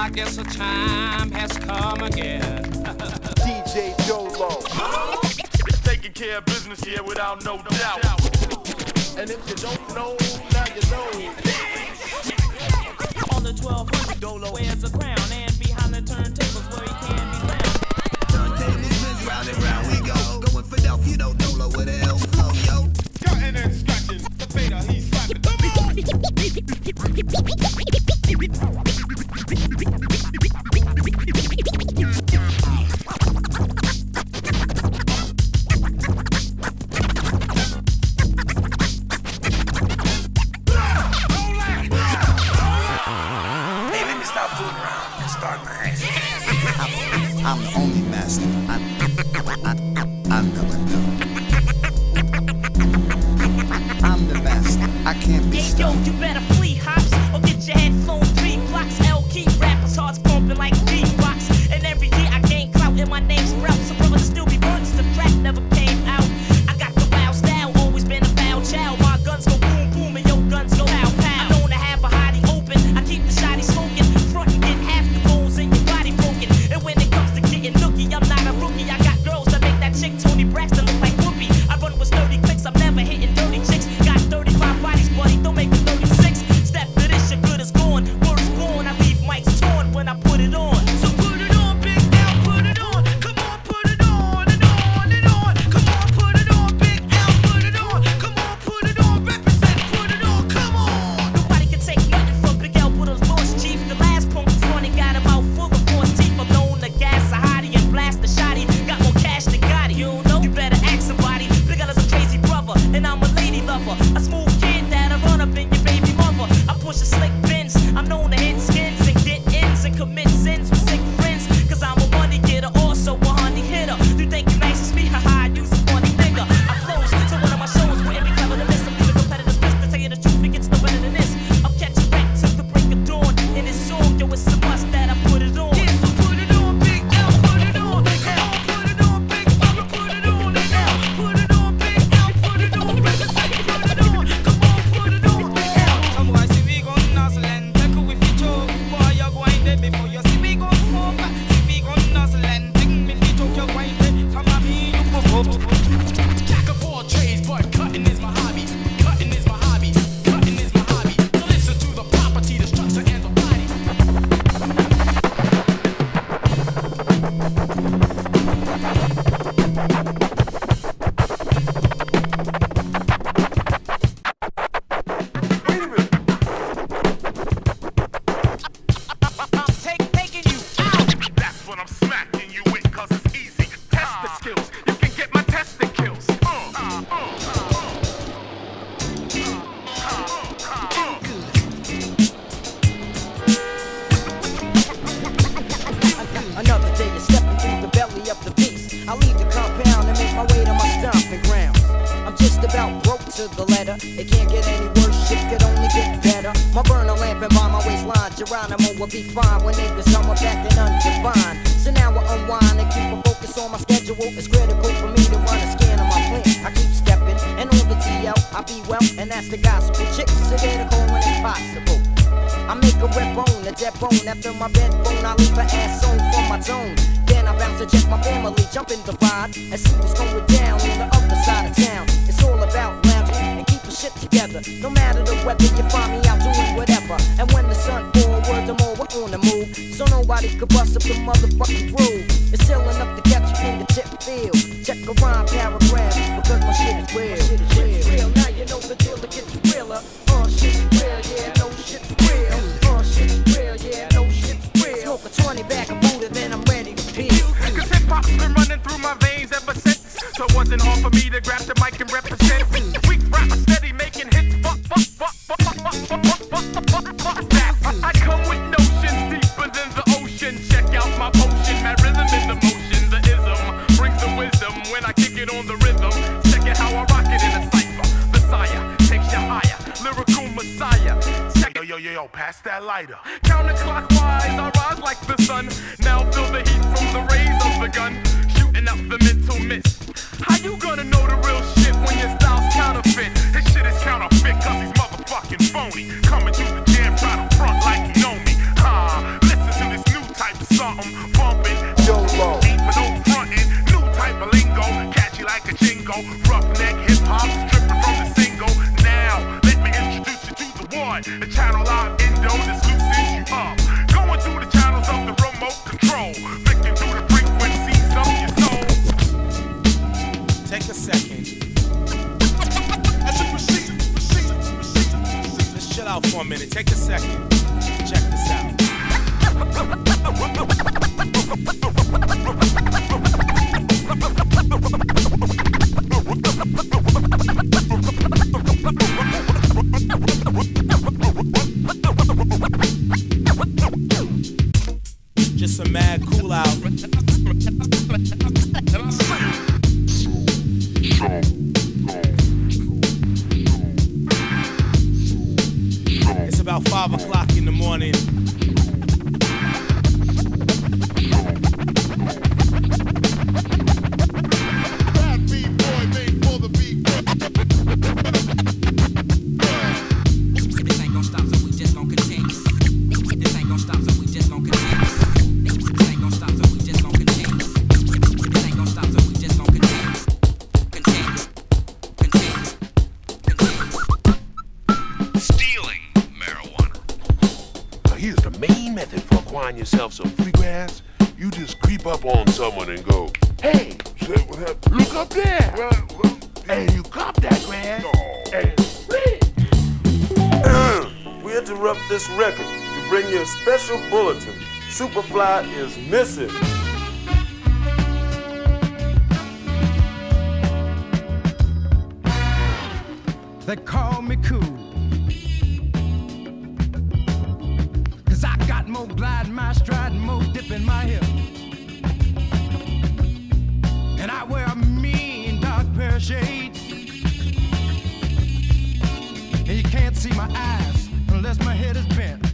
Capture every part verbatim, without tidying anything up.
I guess the time has come again. D J Dolo. Taking care of business here without no doubt. And if you don't know, now you know. On the twelve hundred, Dolo wears a crown, and behind the turntables where he can be found. Turntables, round and round we go. Going for Delph, you know Dolo with a L flow, yo. Cutting and scratching, the fader he's slapping. I'm the only master. I, I, I, I never knew. I'm the master. I can't be stopped. Hey yo, you better flee hops or get your headphones three blocks. L key rappers hearts pumping like D-Box. And every year I gain clout and my name's Ralph. So brothers still be burns. The track never came out. I got the wild style, always been a foul child. My guns go boom boom and your guns go pow pow. I'm known to have a hottie open. I keep the shotty smoking. Front and get half the bones in your body broken. And when it comes to getting nookie, I'm not a rookie. I got girls that make that chick Tony Braxton look like Whoopi. I run with sturdy clicks. I'm never hitting dirty chicks. Got thirty-five bodies, buddy. Don't make me thirty-six. Step to this, your good is gone. Word is born. I leave mics torn when I put it on. So put it on, Big L, put it on. Come on, put it on and on and on. Come on, put it on, Big L, put it on. Come on, put it on, represent, put it on. Come on. Nobody can take nothing from Big L with a lost chief. The last punk was running, got him out full of force teeth. I'm known to gas a hottie and blast a shotty. Got more cash than Gotti. You don't know? You better ask somebody. Big L is a crazy brother, and I'm a lady lover. A smooth kid that'll run up in your baby mother. I push a slick Benz. I'm known to hit skins and get ins and commit sins with sick friends. Cause I'm a money getter, also a honey hitter. You think you nice as me? Haha, I use a funny nigga. I flows to one of my shows, wouldn't be clever to miss. I'm leaving competitive piss to tell you the truth, it gets no better than this. I'll catch you back till the break of dawn. In this song, yo, it's a must that I put it on. Yeah, so put it on, Big L, put it on. L, put it on, Big Fella, put it on. And L, put it on, Big L, put it on. Represent, put it on. Come on, put it on, Big L. Some boy see we gon' nuzzle and take with your choke. Boy, you go in there before you see we gon' smoke. See we gon' nuzzle and take me if you choke, you go in there. Come on, me, you go up. Jack of all trades, but cutting is my hobby. Cutting is my hobby. Cutting is my hobby. So listen to the property, the structure, and the body. I'm take, taking you out. That's what I'm smacking you with, cause it's easy. Test the skills. You can get my testing kills. Uh, uh, uh, uh, Another day is stepping through the belly of the beast. I leave the compound and make my way to my stomping ground. I'm just about broke to the letter. It can't get any worse, shit could only get better. My burner lamping by my waistline. Geronimo will be fine when niggas come up acting unconfined. So now I unwind and keep a focus on my schedule. It's critical for me to run a scan on my plan. I keep stepping, and on the T L, I be well, and that's the gospel. Chicks are there to call when it's possible. I make a red bone, a dead bone. After my bed bone, I leave her ass on from my zone. Then I bounce to check my family, jump in the ride, and see what's going down on the other side of town. It's all about lounging and keeping shit together. No matter the weather, you find me out doing whatever. And when the sun falls, word to more, we're on the move. So nobody could bust up the motherfucking groove. It's still enough to catch a fingertip feel. Check a rhyme paragraph, because my shit is real. Shit is real. Shit's real. Now you know the deal, it gets realer. Uh, shit's real, yeah, no shit's real. Uh, shit's real, yeah, no shit's real. Smoke a twenty back of Buddha, then I'm ready to peel. Cause hip-hop's been running through my veins ever since. So it wasn't hard for me to grab the mic and represent. Weak rapper steady making hits. Fuck, fuck, fuck, fuck, fuck, fuck, fuck, fuck, fuck, fuck, fuck that. I come with notions deeper than the ocean. Check out my potion, my rhythm is the motion. The ism brings the wisdom when I kick it on the rhythm. Check it how I rock it in a cipher. Messiah takes you higher, lyrical messiah. Check it, yo, yo, yo, pass that lighter. Counterclockwise, I rise like the sun. Now feel the heat from the rays of the gun. Shooting up the mental mist. How you gonna know the real shit when your style's counterfeit? His shit is counterfeit cause he's motherfucking phony. Coming through the jam, try to front like you know me. Ha, listen to this roughneck, hip-hop, stripping from the single. Now, let me introduce you to the one, the channel out endo that's loosens you up. Going through the channels of the remote control, flicking through the frequencies of your soul. Take a second. As you proceed, proceed, proceed, proceed. Let's chill out for a minute. Take a second. Check this out. Just some mad cool out. It's about five o'clock in the morning. Bad beat boy made for the beat. This ain't gon' stop, so we just gon' continue. This ain't gon' stop, so we just gon' continue. This ain't gon' stop, so we just gon' continue. This ain't gon' stop, so we just gon' continue. Continue, continue, continue. Stealing marijuana. Now here's the main method for acquiring yourself some free grass. You just creep up on someone and go, hey, look up there. And you cop that grass. And We interrupt this record to bring you a special bulletin. Superfly is missing. They call me cool, 'cause I got more glide in my stride and more dip in my hip. And I wear a mean dark pair of shades, and you can't see my eyes unless my head is bent.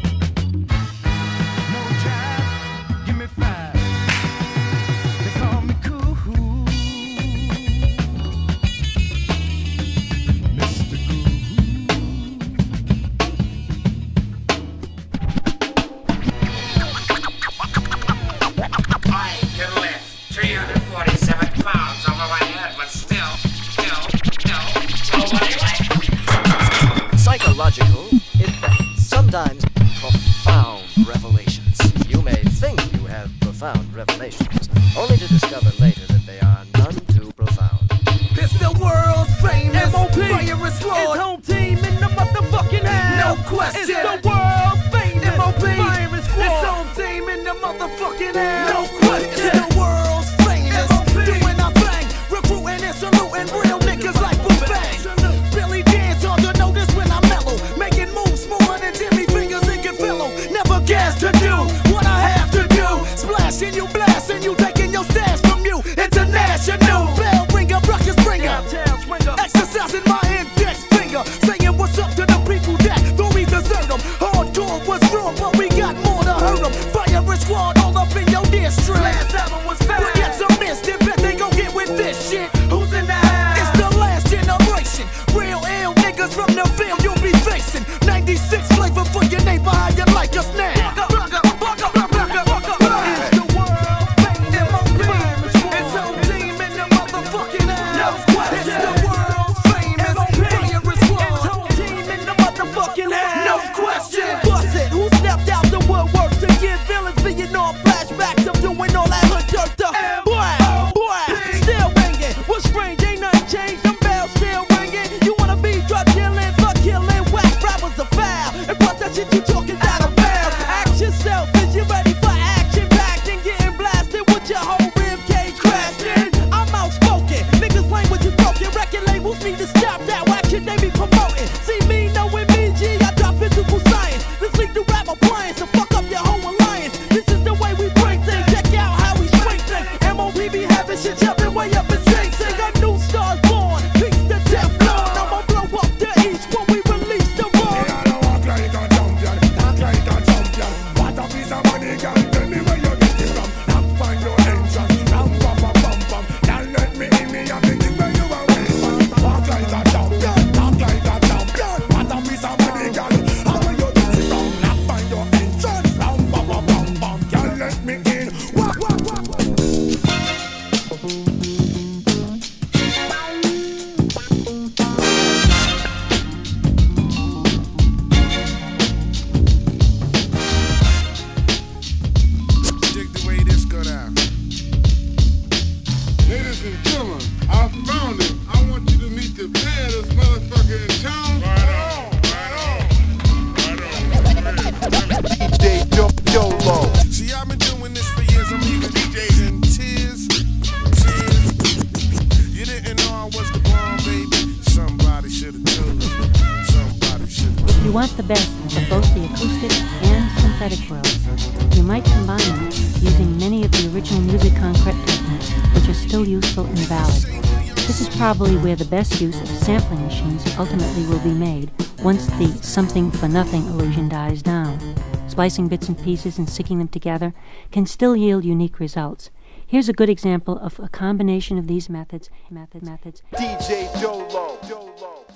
No jive, give me five. They call me cool. Psychological effects, sometimes profound revelations. You may think you have profound revelations, only to discover later that they are none too profound. It's the world's famous M O P Fire is Lord. It's home team in the motherfucking house. No question. It's the world's famous M O P Fire is Lord. It's home team in the motherfucking house. No question. It's the world's famous doing our thing, recruiting and saluting real niggas like Puba. Billy dance on the notice when I'm mellow, making moves smoother than Jimmy fingers and can fellow. Never gas to do what I have to do. Splashing you, blasting you, taking your stash from you. International bell ringer, ruckus bringer. Exercising my index finger, saying what's up to the people that don't we desert them. Hardcore was raw, but we got more to hurt them. Fire and squad all up in your district. Last album was fine, but yet some missed it. Bet they gon' get with this shit. Who's in the house? It's the last generation. Real ill niggas from the field you'll be facing. ninety-six flavor for your neighbor, how you like us now? Flashbacks of doing all that hood dirt stuff. Boy, boy, still banging. What's strange? Ain't nothing changed. Them bells still ringing. You wanna be drug dealing, fuck killing, whack rappers are foul. And plus that shit you talking out of bounds. Ask yourself, is you ready for action? Packed and getting blasted with your whole rib cage crashing. I'm outspoken, niggas language is broken. Record labels need to stop that whack shit they be promoting. See me knowing me, G, I drop physical science. This lead to rap appliance to fuck up your whole alliance. This is the way we bring things. Check out how we swing things. M O P be having shit jumping way up in Sing Sing. A new star's born. Peace to Teflon. I'ma blow up the east when we release the raw. I don't walk like a champion, talk like a champion. What a piece of money, girl, tell me where you get it from. Knock find your entrance, ram pam pam pam pam. Now let me in me, I'm thinking where you are with. Walk like a want the best of both the acoustic and synthetic worlds, you might combine them using many of the original music concrete techniques, which are still useful and valid. This is probably where the best use of sampling machines ultimately will be made once the something-for-nothing illusion dies down. Splicing bits and pieces and syncing them together can still yield unique results. Here's a good example of a combination of these methods. Method, methods. D J Dolo. Dolo.